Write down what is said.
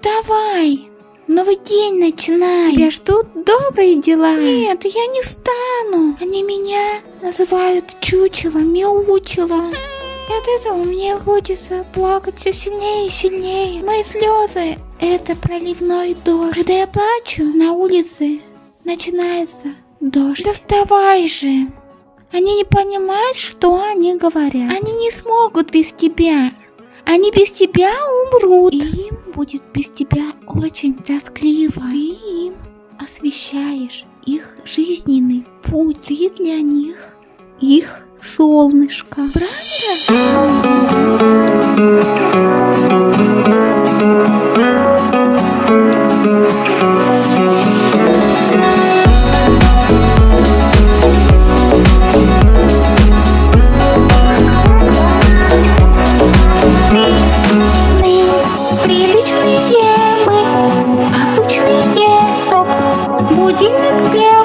Вставай! Новый день начинай! Тебя ждут добрые дела! Нет, я не встану! Они меня называют чучелом, мяучелом. И от этого мне хочется плакать все сильнее и сильнее. Мои слезы — это проливной дождь. Когда я плачу, на улице начинается дождь. Да вставай же! Они не понимают, что они говорят. Они не смогут без тебя. Они без тебя умрут. Им будет без тебя очень тоскливо. Ты им освещаешь их жизненный путь. Ты для них их солнышко. Будильник